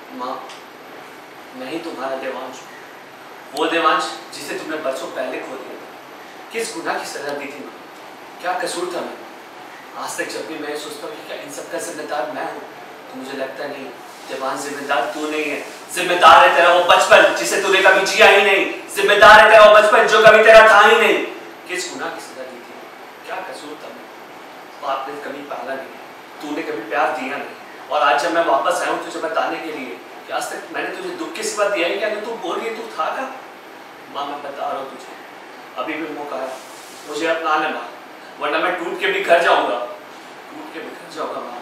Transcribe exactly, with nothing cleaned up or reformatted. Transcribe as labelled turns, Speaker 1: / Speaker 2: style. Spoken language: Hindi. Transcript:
Speaker 1: माँ, मैं ही तुम्हारा देवांश हूँ, वो देवांश जिसे तुमने बरसों पहले खो दिया था। किस गुनाह की सजा दी थी माँ? क्या कसूर था मैं? आज तक जब भी मैं सोचता हूँ कि क्या इन सबका जिम्मेदार मैं हूँ, तो मुझे लगता नहीं देवांश, जिम्मेदार तू नहीं है। जिम्मेदार है तेरा वो बचपन जिसे तूने कभी जिया ही नहीं। जिम्मेदार है तेरा वो बचपन जो कभी तेरा था ही नहीं। किस गुनाह की सजा दी थी? क्या कसूर था मैं? बाप ने कभी पाला नहीं, तूने कभी प्यार दिया नहीं, और आज जब मैं वापस आया हूँ तुझे बताने के लिए कि आज तक मैंने तुझे दुख की सिवा दिया ही क्या? तू बोल रही है तू था का? माँ, मैं बता रहा हूँ तुझे, अभी भी मौका है, मुझे अपना ले माँ, वरना मैं टूट के भी घर जाऊंगा, टूट के भी घर जाऊंगा माँ।